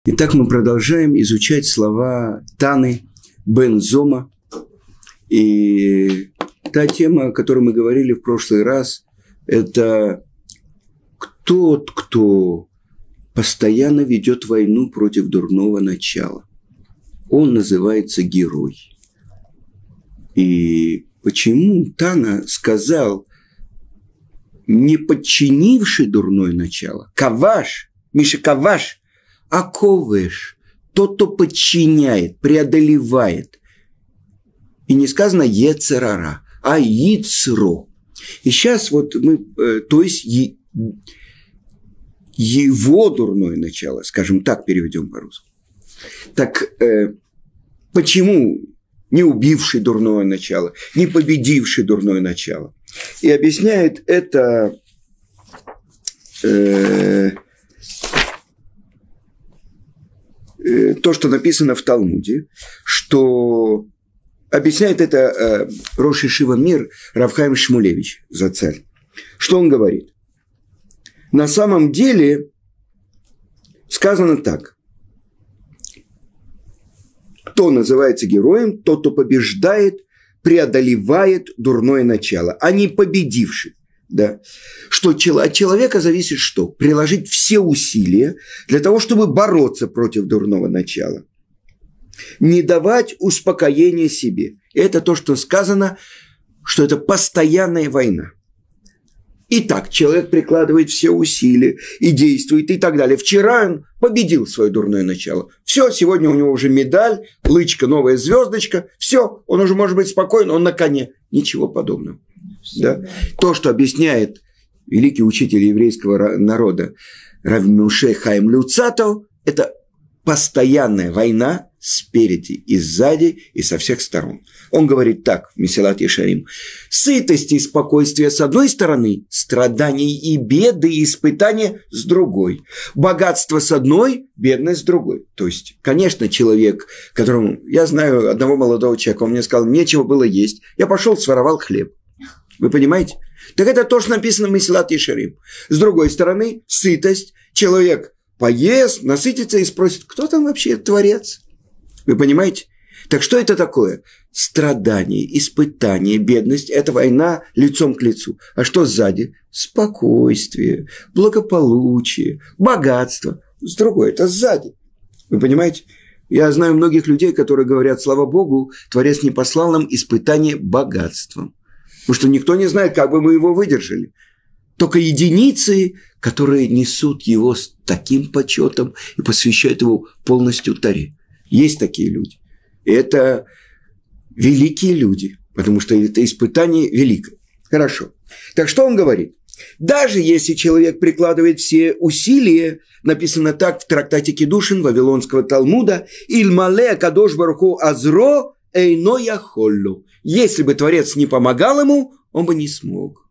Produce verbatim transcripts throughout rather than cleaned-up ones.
Итак, мы продолжаем изучать слова Таны бен Зома. И та тема, о которой мы говорили в прошлый раз, это тот, кто постоянно ведет войну против дурного начала. Он называется герой. И почему Тана сказал, не подчинивший дурное начало, каваш, Миша, каваш, оковываешь, тот, кто подчиняет, преодолевает. И не сказано ецерара, а ицро. И сейчас вот мы, то есть е, его дурное начало, скажем так, переведем по-русски. Так э, почему не убивший дурное начало, не победивший дурное начало? И объясняет это э, то, что написано в Талмуде, что объясняет это э, Рош Ешива Мир Рав Хаим Шмулевич Зацаль. Что он говорит? На самом деле сказано так. Кто называется героем? Тот, кто побеждает, преодолевает дурное начало, а не победивший. Да. Что от человека зависит что? Приложить все усилия для того, чтобы бороться против дурного начала. Не давать успокоения себе. Это то, что сказано, что это постоянная война. Итак, человек прикладывает все усилия и действует и так далее. Вчера он победил свое дурное начало. Все, сегодня у него уже медаль, лычка, новая звездочка. Все, он уже может быть спокоен, он на коне. Ничего подобного. Да? То, что объясняет великий учитель еврейского народа Рав Муше Хаим Люцато, это постоянная война спереди и сзади и со всех сторон. Он говорит так в Месилат Ешарим: сытость и спокойствие с одной стороны, страдания и беды и испытания с другой, богатство с одной, бедность с другой. То есть, конечно, человек, которому, я знаю одного молодого человека, он мне сказал, нечего было есть, я пошел, своровал хлеб. Вы понимаете? Так это то, что написано в Месилат Ешарим. С другой стороны, сытость. Человек поест, насытится и спросит, кто там вообще творец? Вы понимаете? Так что это такое? Страдание, испытание, бедность – это война лицом к лицу. А что сзади? Спокойствие, благополучие, богатство. С другой – это сзади. Вы понимаете? Я знаю многих людей, которые говорят, слава Богу, Творец не послал нам испытание богатством. Потому что никто не знает, как бы мы его выдержали. Только единицы, которые несут его с таким почетом и посвящают его полностью Торе. Есть такие люди. И это великие люди, потому что это испытание великое. Хорошо. Так что он говорит? Даже если человек прикладывает все усилия, написано так в трактате Кидушин Вавилонского Талмуда, «Ильмале кадош баруху азро эйно яхоллу». Если бы Творец не помогал ему, он бы не смог.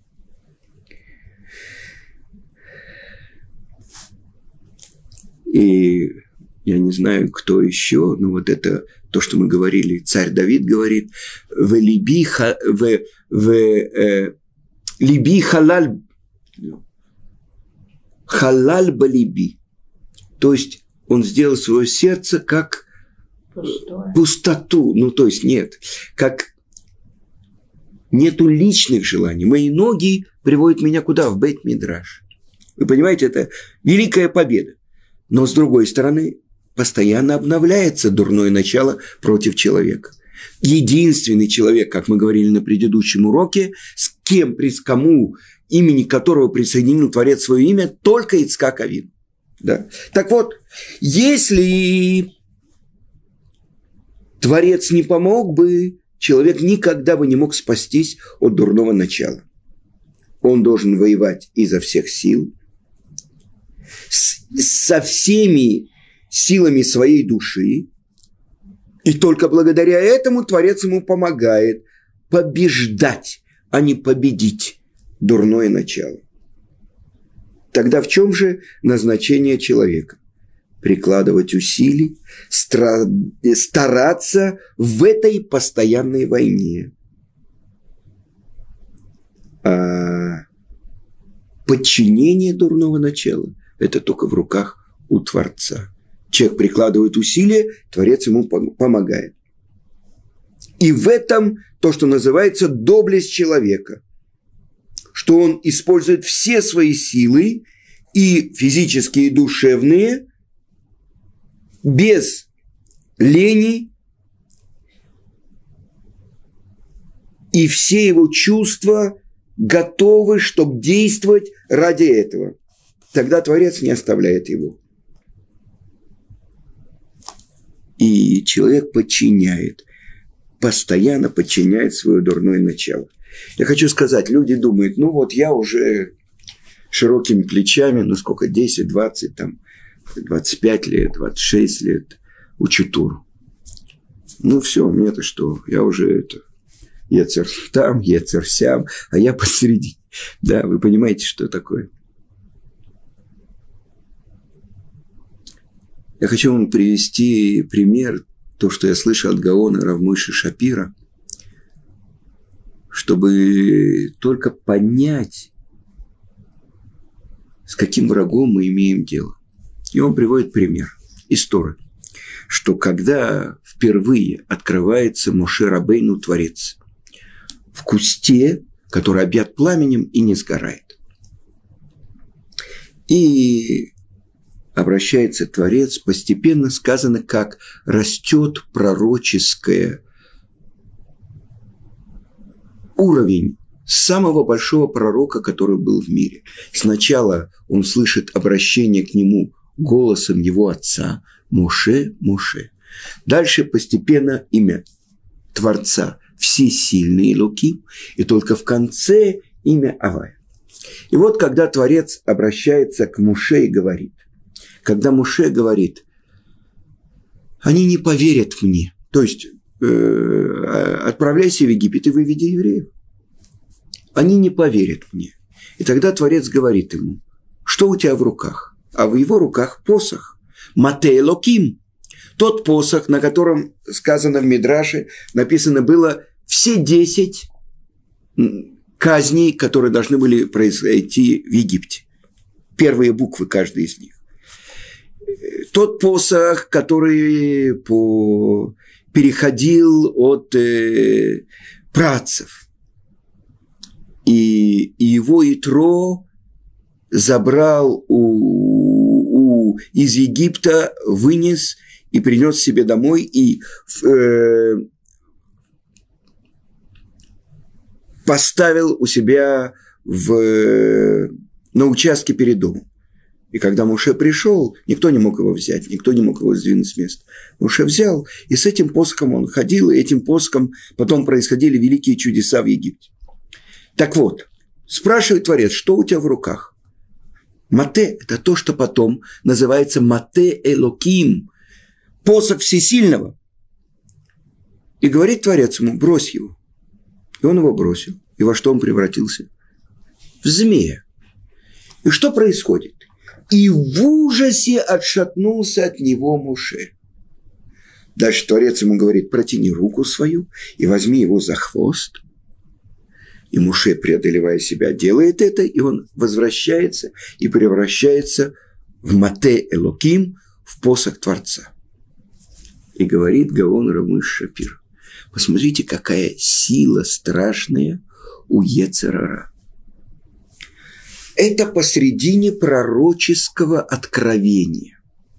И я не знаю, кто еще, но вот это то, что мы говорили, царь Давид говорит, «В либи, ха, в, в, э, либи халаль, халаль балиби». То есть он сделал свое сердце как Пустое. Пустоту. Ну, то есть нет. Как нету личных желаний. Мои ноги приводят меня куда? В Бейт-Мидраш. Вы понимаете, это великая победа. Но с другой стороны, постоянно обновляется дурное начало против человека. Единственный человек, как мы говорили на предыдущем уроке, с кем, с кому, имени которого присоединил Творец свое имя, только Ицхак Авину. Да? Так вот, если Творец не помог бы, человек никогда бы не мог спастись от дурного начала. Он должен воевать изо всех сил, с, со всеми силами своей души, и только благодаря этому Творец ему помогает побеждать, а не победить дурное начало. Тогда в чем же назначение человека? Прикладывать усилий, стараться в этой постоянной войне. А подчинение дурного начала – это только в руках у Творца. Человек прикладывает усилия, Творец ему помогает. И в этом то, что называется доблесть человека, что он использует все свои силы, и физические, и душевные, без лени, и все его чувства готовы, чтобы действовать ради этого. Тогда Творец не оставляет его. И человек подчиняет, постоянно подчиняет свое дурное начало. Я хочу сказать, люди думают, ну вот я уже широкими плечами, ну сколько, десять, двадцать, там, двадцать пять лет, двадцать шесть лет учу Тору. Ну все, мне-то что, я уже это, ецер там, ецер сям, а я посередине. Да, вы понимаете, что такое? Я хочу вам привести пример, то, что я слышал от Гаона Рав Мойше Шапира, чтобы только понять, с каким врагом мы имеем дело. И он приводит пример из Торы, что когда впервые открывается Моше Рабейну Творец в кусте, который объят пламенем и не сгорает. И обращается Творец, постепенно сказано, как растет пророческое уровень самого большого пророка, который был в мире. Сначала он слышит обращение к нему голосом его отца Моше, Моше. Дальше постепенно имя Творца Всесильный Элоким, и только в конце имя Авая. И вот когда Творец обращается к Моше и говорит, когда Моше говорит, они не поверят мне, то есть э, отправляйся в Египет и выведи евреев. Они не поверят мне. И тогда Творец говорит ему, что у тебя в руках? А в его руках посох. Мате Элоким. Тот посох, на котором сказано в Мидраше, написано было все десять казней, которые должны были произойти в Египте. Первые буквы каждой из них. Тот посох, который по... переходил от э, працев. И, и его Итро забрал у, у, из Египта, вынес и принес себе домой, и э, поставил у себя в, на участке перед домом. И когда Моше пришел, никто не мог его взять, никто не мог его сдвинуть с места. Моше взял, и с этим посохом он ходил, и этим посохом потом происходили великие чудеса в Египте. Так вот, спрашивает Творец, что у тебя в руках? Мате – это то, что потом называется Мате Элоким, посох Всесильного. И говорит Творец ему, брось его. И он его бросил. И во что он превратился? В змея. И что происходит? И в ужасе отшатнулся от него Моше. Дальше Творец ему говорит, протяни руку свою и возьми его за хвост. И Моше, преодолевая себя, делает это, и он возвращается и превращается в Мате Элоким, в посох Творца. И говорит Гаон Рав Мойше Шапир, посмотрите, какая сила страшная у Йецер ара. Это посредине пророческого откровения.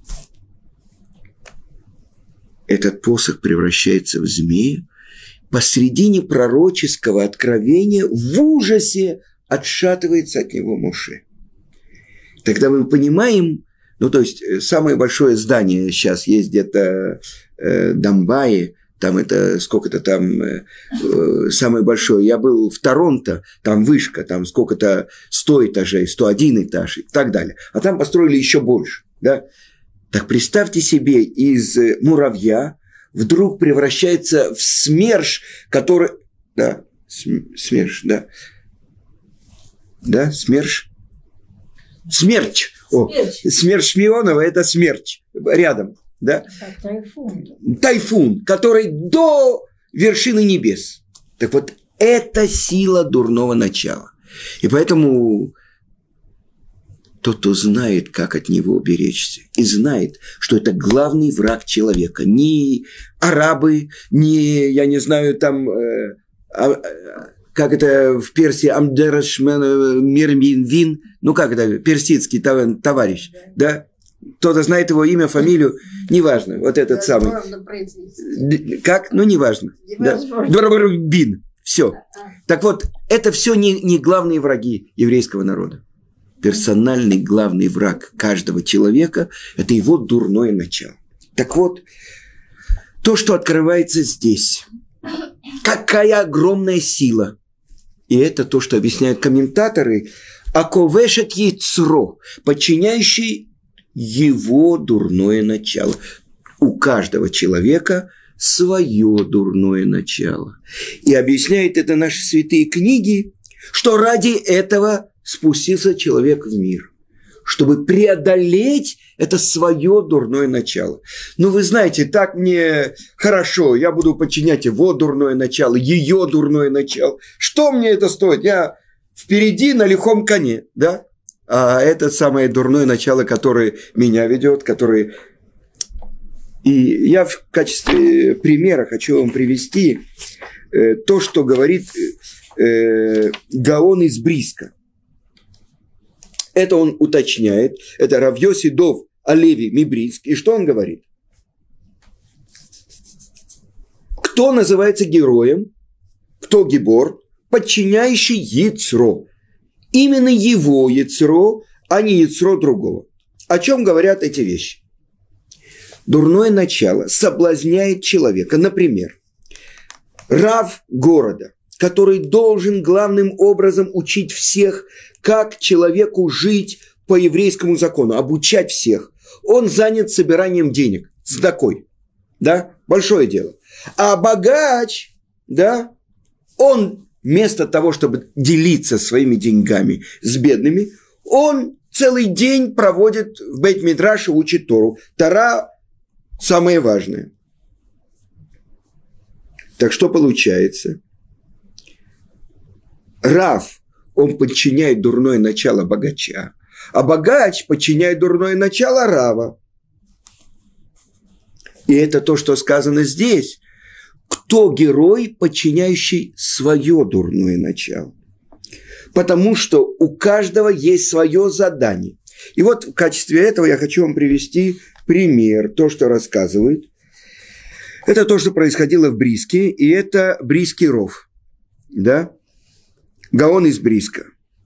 Этот посох превращается в змея. Посредине пророческого откровения в ужасе отшатывается от него Моше. Тогда мы понимаем, ну то есть самое большое здание сейчас есть где-то э, Домбае, там это сколько-то там э, самое большое. Я был в Торонто, там вышка, там сколько-то сто этажей, сто один этаж и так далее. А там построили еще больше, да? Так представьте себе, из муравья вдруг превращается в СМЕРШ, который... Да, СМЕРШ, да. Да, СМЕРШ. СМЕРЧ. О, СМЕРШ Шмионова – это СМЕРЧ. Рядом, да. Тайфун. Тайфун, который до вершины небес. Так вот, это сила дурного начала. И поэтому тот, кто знает, как от него уберечься, и знает, что это главный враг человека. Не арабы, не, я не знаю, там, э, а, как это в Персии, Амдераш Мирмин, ну как это, персидский товарищ, да? Кто-то знает его имя, фамилию, неважно, вот этот самый. Как? Ну, неважно. Да. Бин. Все. Так вот, это все не, не главные враги еврейского народа. Персональный главный враг каждого человека – это его дурное начало. Так вот, то, что открывается здесь, какая огромная сила. И это то, что объясняют комментаторы, аковешет яйцро, подчиняющий его дурное начало. У каждого человека свое дурное начало. И объясняют это наши святые книги, что ради этого спустился человек в мир, чтобы преодолеть это свое дурное начало. Ну, вы знаете, так мне хорошо, я буду подчинять его дурное начало, ее дурное начало. Что мне это стоит? Я впереди на лихом коне, да? А это самое дурное начало, которое меня ведет, которое... И я в качестве примера хочу вам привести э, то, что говорит э, Гаон из Бриска. Это он уточняет. Это Рав Йоси Дов Алеви Мибриск. И что он говорит? Кто называется героем? Кто гибор? Подчиняющий яцро. Именно его яцро, а не яцро другого. О чем говорят эти вещи? Дурное начало соблазняет человека. Например, рав города, который должен главным образом учить всех, как человеку жить по еврейскому закону, обучать всех. Он занят собиранием денег, цдакой, да, большое дело. А богач, да, он вместо того, чтобы делиться своими деньгами с бедными, он целый день проводит в Бейт-Мидраше, учит Тору. Тора самое важное. Так что получается? Рав, он подчиняет дурное начало богача, а богач подчиняет дурное начало рава. И это то, что сказано здесь. Кто герой, подчиняющий свое дурное начало? Потому что у каждого есть свое задание. И вот в качестве этого я хочу вам привести пример, то, что рассказывают. Это то, что происходило в Бриске, и это Бриский ров. Да? Гаон из Бриска.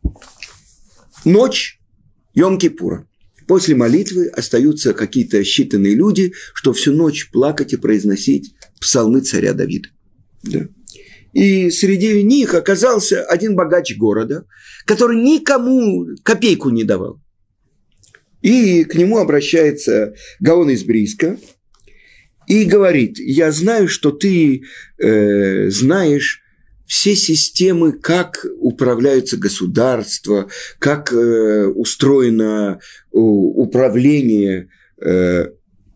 Ночь Йом-Кипура. После молитвы остаются какие-то считанные люди, что всю ночь плакать и произносить псалмы царя Давида. Да. И среди них оказался один богач города, который никому копейку не давал. И к нему обращается Гаон из Бриска и говорит: я знаю, что ты э, знаешь все системы, как управляются государства, как э, устроено э, управление. Э,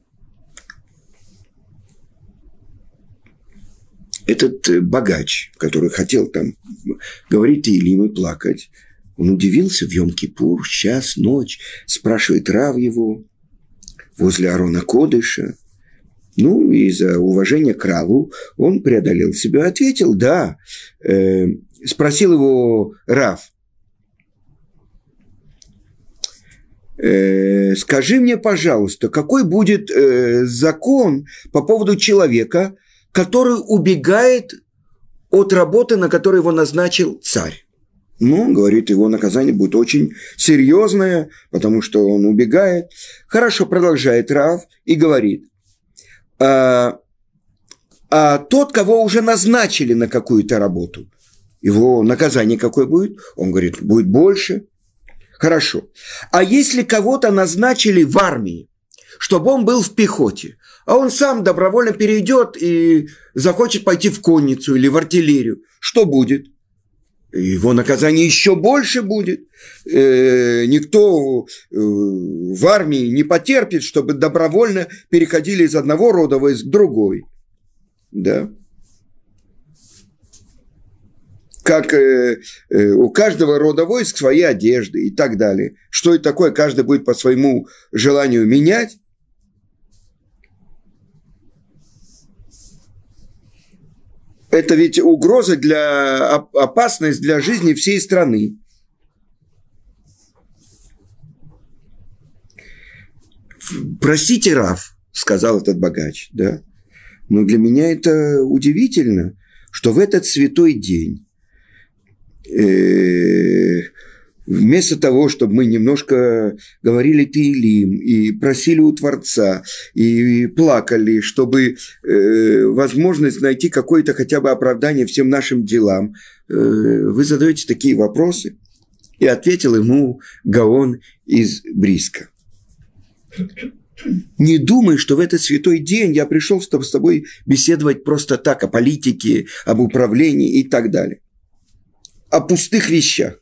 этот богач, который хотел там говорить Теилим и плакать, он удивился в Йом-Кипур, час, ночь, спрашивает рав его возле Арона Кодыша. Ну, из-за уважения к раву он преодолел себя, ответил, да. Э, спросил его рав: э, скажи мне, пожалуйста, какой будет э, закон по поводу человека, который убегает от работы, на которую его назначил царь? Ну, говорит, его наказание будет очень серьезное, потому что он убегает. Хорошо, продолжает рав и говорит: а, а тот, кого уже назначили на какую-то работу, его наказание какое будет? Он говорит, будет больше. Хорошо. А если кого-то назначили в армии, чтобы он был в пехоте, а он сам добровольно перейдет и захочет пойти в конницу или в артиллерию, что будет? Его наказание еще больше будет. Э, никто э, в армии не потерпит, чтобы добровольно переходили из одного рода войск в другой. Да? как э, э, у каждого рода войск свои одежды и так далее. Что это такое, каждый будет по своему желанию менять. Это ведь угроза, для, опасность для жизни всей страны. «Простите, Рав», – сказал этот богач, да, но для меня это удивительно, что в этот святой день э, вместо того, чтобы мы немножко говорили Теилим и просили у Творца, и плакали, чтобы э, возможность найти какое-то хотя бы оправдание всем нашим делам, э, вы задаете такие вопросы. И ответил ему Гаон из Бриска. Не думай, что в этот святой день я пришел, чтобы с тобой беседовать просто так, о политике, об управлении и так далее. О пустых вещах.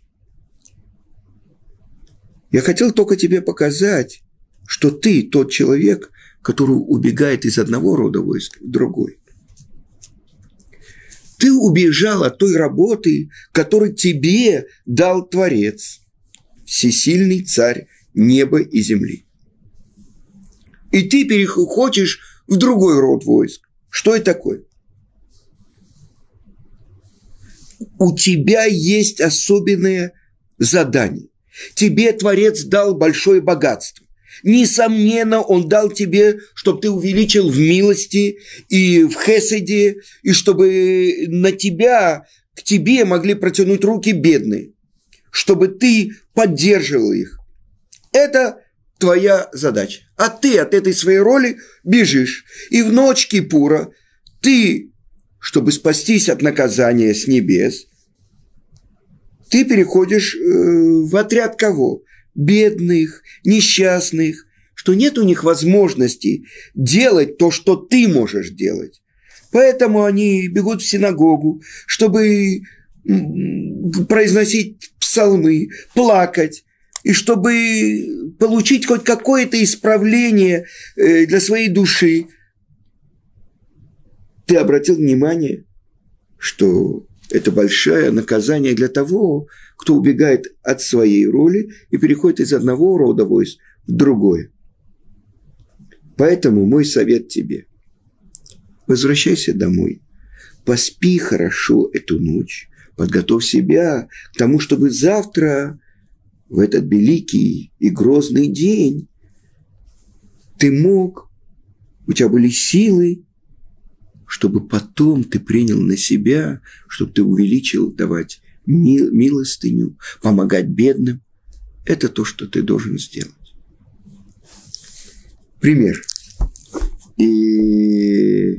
Я хотел только тебе показать, что ты тот человек, который убегает из одного рода войск в другой. Ты убежал от той работы, которую тебе дал Творец, всесильный царь неба и земли. И ты переходишь в другой род войск. Что это такое? У тебя есть особенное задание. Тебе Творец дал большое богатство. Несомненно, Он дал тебе, чтобы ты увеличил в милости и в хеседе, и чтобы на тебя, к тебе могли протянуть руки бедные, чтобы ты поддерживал их. Это твоя задача. А ты от этой своей роли бежишь. И в ночь Кипура ты, чтобы спастись от наказания с небес, ты переходишь в отряд кого? Бедных, несчастных, что нет у них возможности делать то, что ты можешь делать. Поэтому они бегут в синагогу, чтобы произносить псалмы, плакать, и чтобы получить хоть какое-то исправление для своей души. Ты обратил внимание, что это большое наказание для того, кто убегает от своей роли и переходит из одного рода войск в другое. Поэтому мой совет тебе. Возвращайся домой. Поспи хорошо эту ночь. Подготовь себя к тому, чтобы завтра, в этот великий и грозный день, ты мог, у тебя были силы, чтобы потом ты принял на себя, чтобы ты увеличил, давать милостыню, помогать бедным. Это то, что ты должен сделать. Пример. И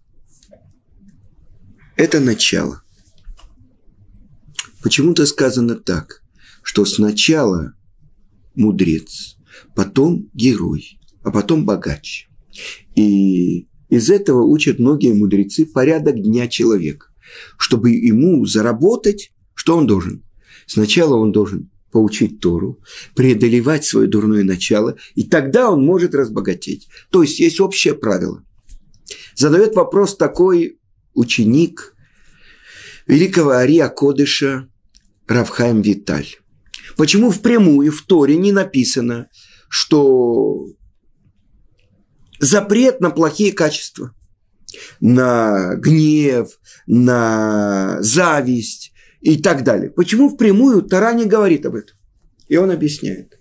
это начало. Почему-то сказано так, что сначала мудрец, потом герой, а потом богач. И из этого учат многие мудрецы порядок дня человека. Чтобы ему заработать, что он должен? Сначала он должен поучить Тору, преодолевать свое дурное начало, и тогда он может разбогатеть. То есть есть общее правило. Задает вопрос такой ученик великого Ария Кодыша Рав Хаим Виталь. Почему впрямую в Торе не написано, что запрет на плохие качества, на гнев, на зависть и так далее? Почему впрямую Тора не говорит об этом? И он объясняет,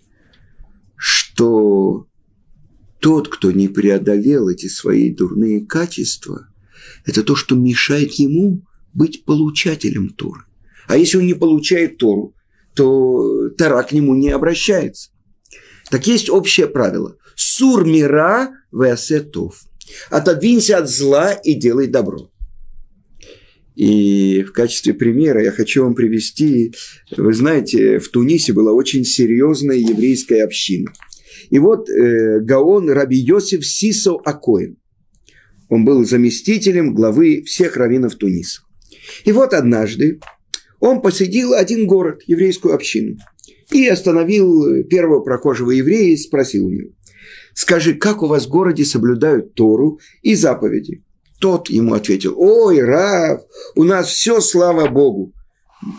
что тот, кто не преодолел эти свои дурные качества, это то, что мешает ему быть получателем Торы. А если он не получает Тору, то Тора к нему не обращается. Так есть общее правило. Сур мира веасе тов. Отодвинься от зла и делай добро. И в качестве примера я хочу вам привести, вы знаете, в Тунисе была очень серьезная еврейская община. И вот э, Гаон Раби Йосеф Сисо Акоэн. Он был заместителем главы всех раввинов Туниса. И вот однажды он посетил один город, еврейскую общину, и остановил первого прохожего еврея и спросил у него: «Скажи, как у вас в городе соблюдают Тору и заповеди?» Тот ему ответил: «Ой, Рав, у нас все, слава Богу».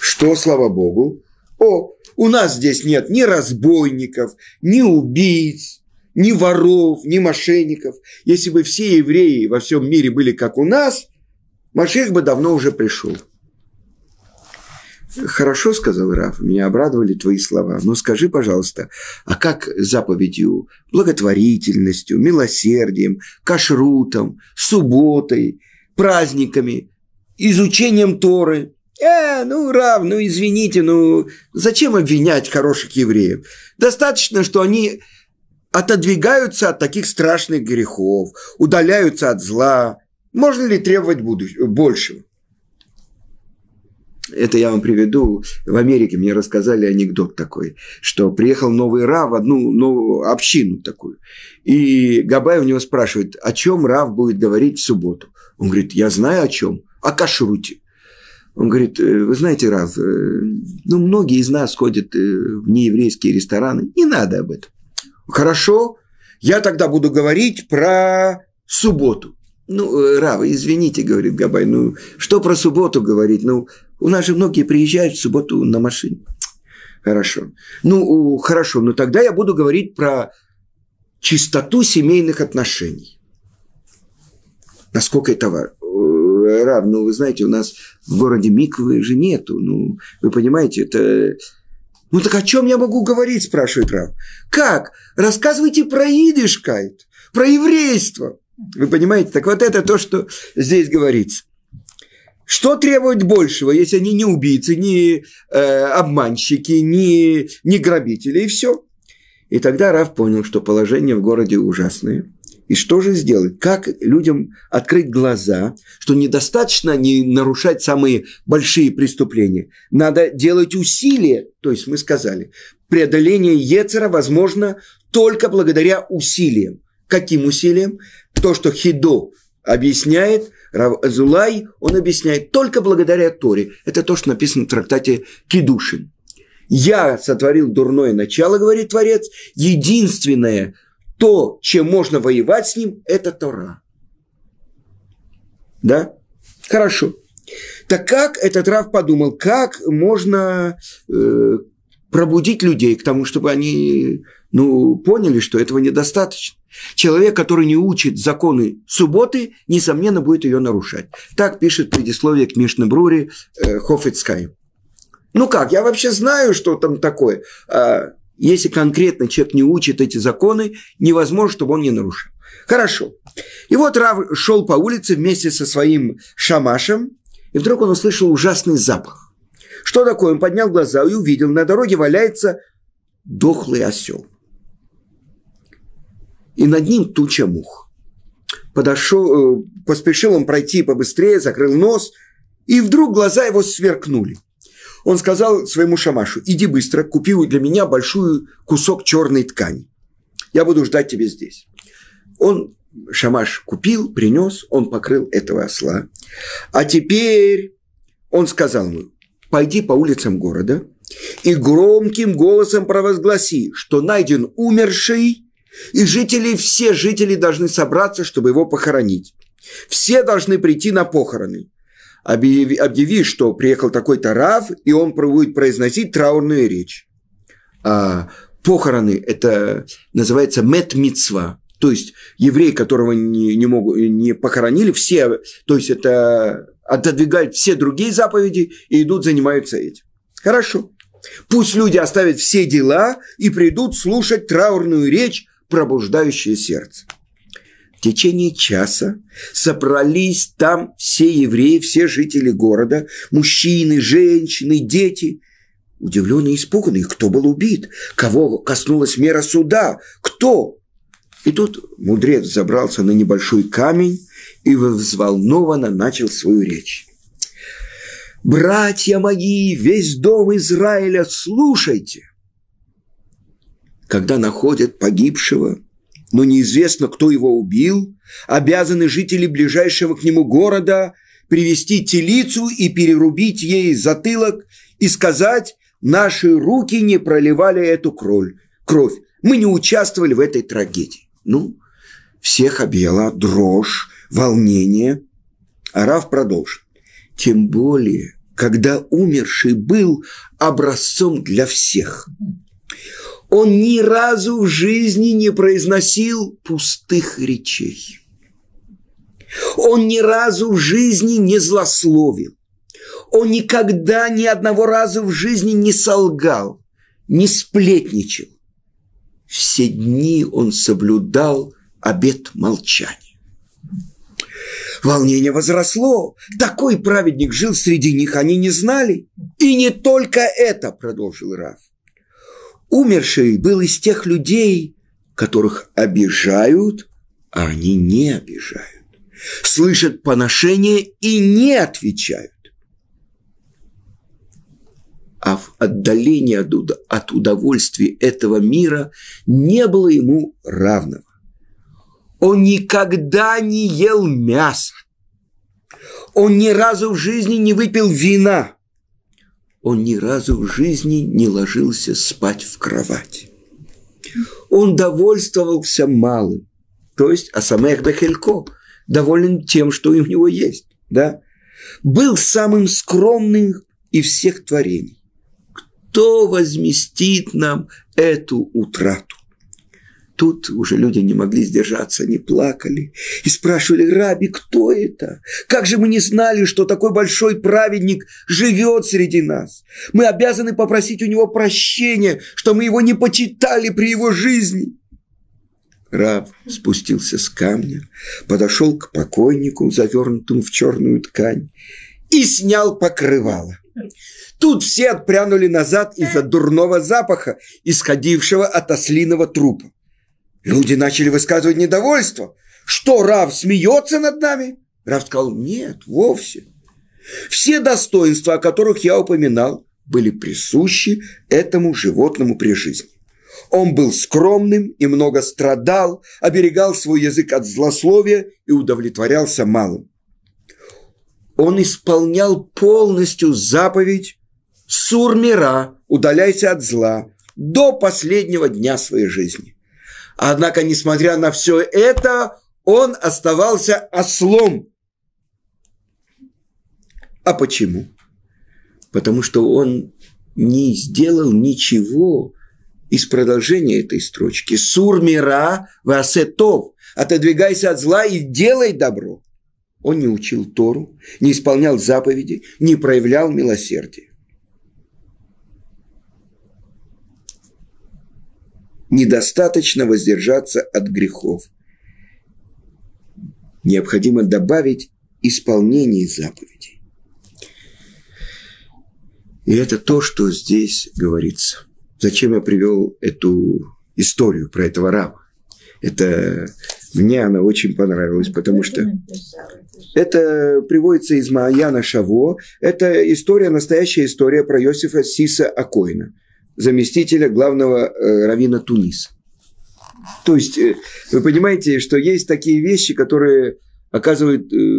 что, слава Богу, о, у нас здесь нет ни разбойников, ни убийц, ни воров, ни мошенников. Если бы все евреи во всем мире были как у нас, Машиах бы давно уже пришел. Хорошо, сказал Рав, меня обрадовали твои слова. Но скажи, пожалуйста, а как заповедью, благотворительностью, милосердием, кашрутом, субботой, праздниками, изучением Торы? Э, ну, Рав, ну, извините, ну, зачем обвинять хороших евреев? Достаточно, что они отодвигаются от таких страшных грехов, удаляются от зла. Можно ли требовать будущего, большего? Это я вам приведу. В Америке мне рассказали анекдот такой, что приехал новый рав в одну новую общину такую. И Габай у него спрашивает, о чем рав будет говорить в субботу. Он говорит, я знаю о чем, о кашруте. Он говорит, вы знаете, Рав, ну, многие из нас ходят в нееврейские рестораны, не надо об этом. Хорошо, я тогда буду говорить про субботу. Ну, Рав, извините, говорит Габай, ну, что про субботу говорить? Ну, у нас же многие приезжают в субботу на машине. Хорошо. Ну, хорошо, но тогда я буду говорить про чистоту семейных отношений. Насколько это важно? Рав, ну, вы знаете, у нас в городе миквы же нету. Ну, вы понимаете, это... Ну, так о чем я могу говорить, спрашивает Рав. Как? Рассказывайте про идишкайт, про еврейство. Вы понимаете? Так вот это то, что здесь говорится. Что требовать большего, если они не убийцы, не э, обманщики, не, не грабители, и все. И тогда Рав понял, что положение в городе ужасное. И что же сделать? Как людям открыть глаза, что недостаточно не нарушать самые большие преступления. Надо делать усилия. То есть мы сказали, преодоление Йецера возможно только благодаря усилиям. Каким усилиям? То, что Хидо объясняет, Рав Азулай, он объясняет только благодаря Торе. Это то, что написано в трактате Кидушин. «Я сотворил дурное начало, — говорит Творец, — единственное, то, чем можно воевать с ним, это Тора». Да? Хорошо. Так как этот Рав подумал, как можно э, пробудить людей к тому, чтобы они ну, поняли, что этого недостаточно? Человек, который не учит законы субботы, несомненно, будет ее нарушать. Так пишет предисловие к Мишне Бруре э, Хафец Хаим. Ну как, я вообще знаю, что там такое. А если конкретно человек не учит эти законы, невозможно, чтобы он не нарушил. Хорошо. И вот Рав шел по улице вместе со своим шамашем, и вдруг он услышал ужасный запах. Что такое? Он поднял глаза и увидел, на дороге валяется дохлый осел. И над ним туча мух. Подошел, поспешил он пройти побыстрее, закрыл нос, и вдруг глаза его сверкнули. Он сказал своему шамашу, иди быстро, купи для меня большой кусок черной ткани. Я буду ждать тебя здесь. Он, шамаш, купил, принес, он покрыл этого осла. А теперь он сказал ему, пойди по улицам города и громким голосом провозгласи, что найден умерший, и жители, все жители должны собраться, чтобы его похоронить. Все должны прийти на похороны. Объяви, объяви, что приехал такой-то рав, и он будет произносить траурную речь. А похороны – это называется мет-мицва. То есть евреи, которого не, не, могут, не похоронили, все, то есть это отодвигают все другие заповеди и идут, занимаются этим. Хорошо. Пусть люди оставят все дела и придут слушать траурную речь, пробуждающее сердце. В течение часа собрались там все евреи, все жители города, мужчины, женщины, дети, удивленные и испуганные. Кто был убит? Кого коснулась мера суда? Кто? И тут мудрец забрался на небольшой камень и взволнованно начал свою речь. «Братья мои, весь дом Израиля, слушайте! Когда находят погибшего, но неизвестно, кто его убил, обязаны жители ближайшего к нему города привести телицу и перерубить ей затылок и сказать, наши руки не проливали эту кровь, кровь. Мы не участвовали в этой трагедии. Ну, всех объяла дрожь, волнение. А Рав продолжил. Тем более когда умерший был образцом для всех. Он ни разу в жизни не произносил пустых речей. Он ни разу в жизни не злословил. Он никогда ни одного раза в жизни не солгал, не сплетничал. Все дни он соблюдал обет молчания. Волнение возросло. Такой праведник жил среди них, они не знали. И не только это, продолжил Рав. Умерший был из тех людей, которых обижают, а они не обижают. Слышат поношение и не отвечают. А в отдалении от удовольствия этого мира не было ему равного. Он никогда не ел мясо. Он ни разу в жизни не выпил вина. Он ни разу в жизни не ложился спать в кровать. Он довольствовался малым, то есть асамех бехелько, доволен тем, что у него есть, да? Был самым скромным из всех творений. Кто возместит нам эту утрату? Тут уже люди не могли сдержаться, они плакали и спрашивали: Раби, кто это? Как же мы не знали, что такой большой праведник живет среди нас? Мы обязаны попросить у него прощения, что мы его не почитали при его жизни. Рав спустился с камня, подошел к покойнику, завернутому в черную ткань, и снял покрывало. Тут все отпрянули назад из-за дурного запаха, исходившего от ослиного трупа. Люди начали высказывать недовольство. Что, Рав смеется над нами? Рав сказал: нет, вовсе. Все достоинства, о которых я упоминал, были присущи этому животному при жизни. Он был скромным и много страдал, оберегал свой язык от злословия и удовлетворялся малым. Он исполнял полностью заповедь «Сур мира, удаляйся от зла» до последнего дня своей жизни. Однако, несмотря на все это, он оставался ослом. А почему? Потому что он не сделал ничего из продолжения этой строчки. «Сур мира васетов» – «Отодвигайся от зла и делай добро». Он не учил Тору, не исполнял заповеди, не проявлял милосердия. Недостаточно воздержаться от грехов. Необходимо добавить исполнение заповедей. И это то, что здесь говорится. Зачем я привел эту историю про этого раба? Это мне она очень понравилась, потому что это приводится из Мааяна Шаво. Это история, настоящая история про Йосифа Сиса Акоина, заместителя главного э, раввина Туниса. То есть, э, вы понимаете, что есть такие вещи, которые оказывают, э,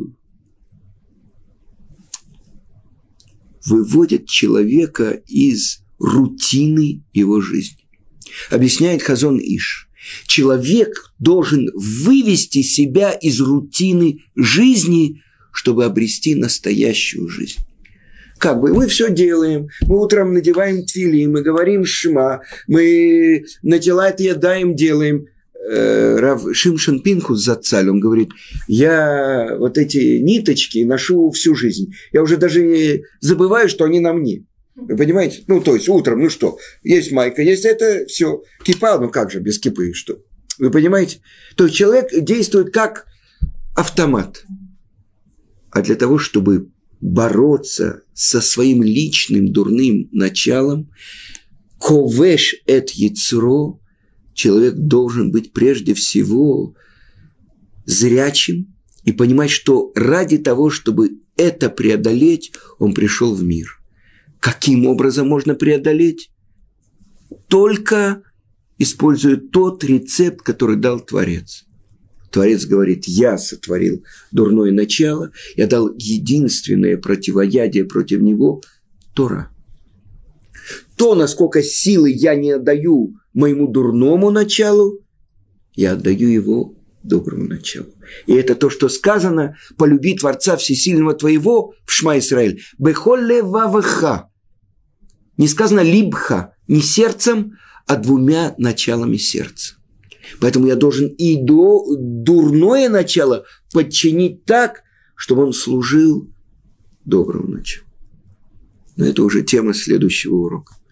выводят человека из рутины его жизни. Объясняет Хазон Иш. Человек должен вывести себя из рутины жизни, чтобы обрести настоящую жизнь. Как бы мы все делаем, мы утром надеваем тфилин, мы говорим шма, мы на тилат ядаем делаем. Рав Шимшон Пинхус Зацаль, он говорит: я вот эти ниточки ношу всю жизнь, я уже даже забываю, что они на мне. Вы понимаете? Ну, то есть утром, ну что, есть майка, есть это, все, кипа, ну как же без кипы, что? Вы понимаете? То есть человек действует как автомат. А для того, чтобы бороться со своим личным дурным началом, ковеш эт яцро, человек должен быть прежде всего зрячим и понимать, что ради того, чтобы это преодолеть, он пришел в мир. Каким образом можно преодолеть? Только используя тот рецепт, который дал Творец. Творец говорит: я сотворил дурное начало, я дал единственное противоядие против него – Тора. То, насколько силы я не отдаю моему дурному началу, я отдаю его доброму началу. И это то, что сказано: полюби Творца Всесильного твоего в Шма Исраэль. Бехолле вавеха. Не сказано либха, не сердцем, а двумя началами сердца. Поэтому я должен и до, дурное начало подчинить так, чтобы он служил доброму началу. Но это уже тема следующего урока.